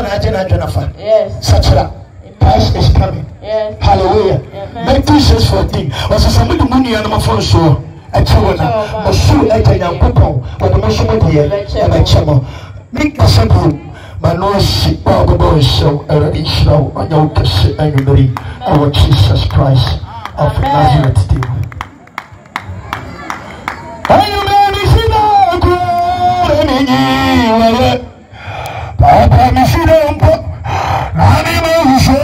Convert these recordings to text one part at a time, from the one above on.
Sachra. Christ is coming. Hallelujah. Matthew 6:14. Was somebody money and my phone show. A children, a shoe at a young couple, but the most of the year, and a channel. Make a simple, my nose, all the boys show already show on your to anybody, our Jesus Christ of Nazareth. Papa, me see them pop. Animal show.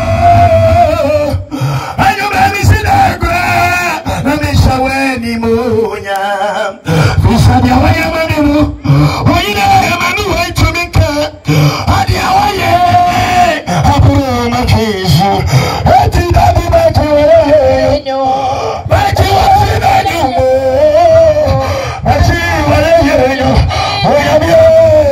I know let me see that ground. Let me show any more. We said, "You are my new. We know my new way to make it. I did away. I put my keys. I did that be back to you. Back to us in a new way. I see what I hear you. We are you.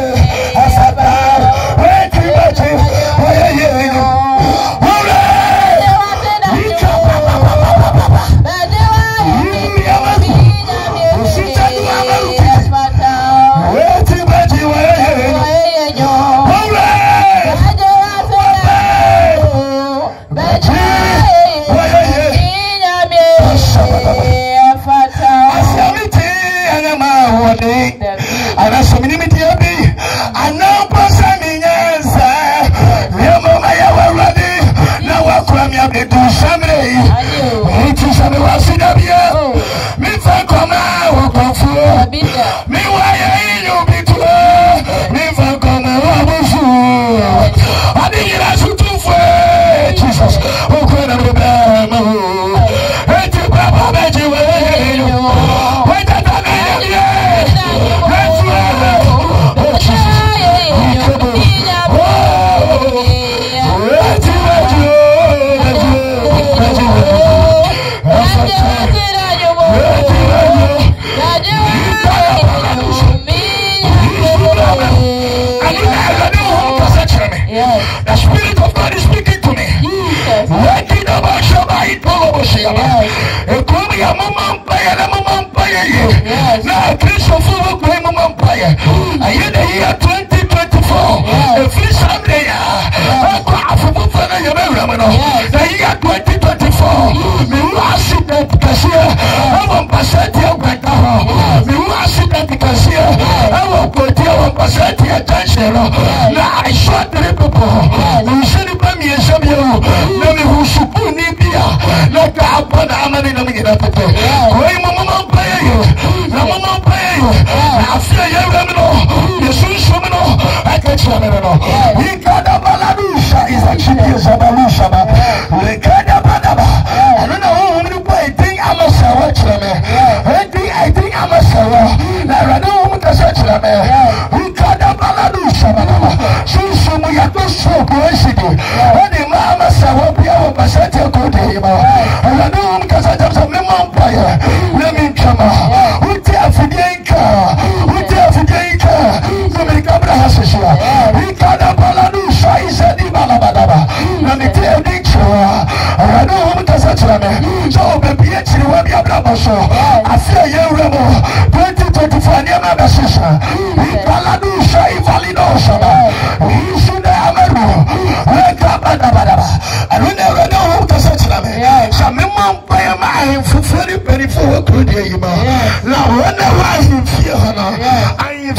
The Spirit of God is speaking to me. Working about Shabbat, now, Christian Full Claim Empire. I hear the year 2024. The free Sunday, I got from the year 2024. Me was it that Cassia. I want Passatia Bacaro. Me was it that Cassia. I want Potia Passatia Attention. Now I shot the people. You said it by me and some you. Let me who should put Nibia. Like I put a man in the middle of the day. Mama pay you. Mama pay you. I feel you. You soon show me no. I can't show me no. He got a baladusha. Is actually a Zabalusha. We got a badaba. I don't know who I think I must have watched them. I think I must have. I don't know what to search them. We got a baladusha. So we are not so coincident. When the mama said, what we are passing to go to him. I don't know because I have some empire. Let me come out. We tell for the anchor. We tell for the anchor. So many cabra houses here. We got a baladusha. He said, Ibalabadaba. Let me tell the I don't know what to search them. So baby, actually, what we have done so. I feel you, Remo. 2025, near my sister. Baladusha, Ivalidosha. We should have a room. I don't know what to search them. Some mom by a mind for 40 penny for a good day. Now, whenever I feel, I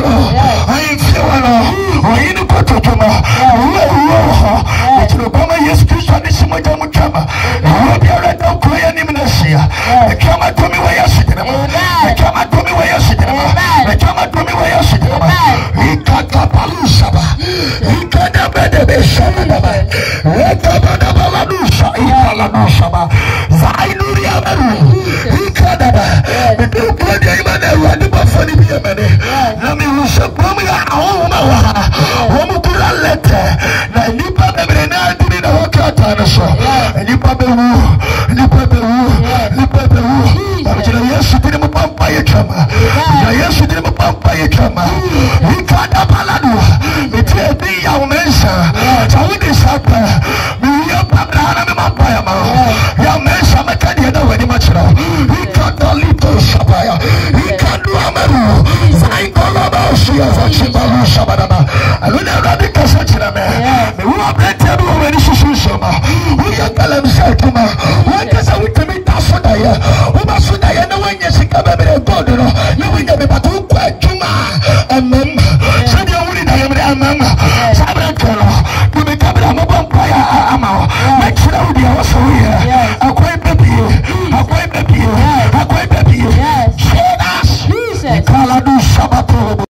feel, I in the Potoma. Which Obama, yes, Christian is my dumb camera. I be a red dog playing in Asia. The camera told me where you're sitting. The camera told me where you're sitting. The camera told me where you're sitting. He got a palusaba. He got a better shabba. Let the Badabaladusha, Ipaladusaba. Zainuria, he got a the two blood man and run the buffalo. Let me wish a bomb. Homukula letter. Na nipa bebe na dini na wakata na so. Nipa bebe. Abijina Yesu dini mupampa ye kama. Yesu dini mupampa ye kama. Ikada baladu. Mitie di ya umesha. Tawidi sapa. Miya pabla na mupampa ya ma. Ya umesha mekadi ya dawe ni machira. Ikada lito sapa ya. Ikadu ameru. Zaingolaba. What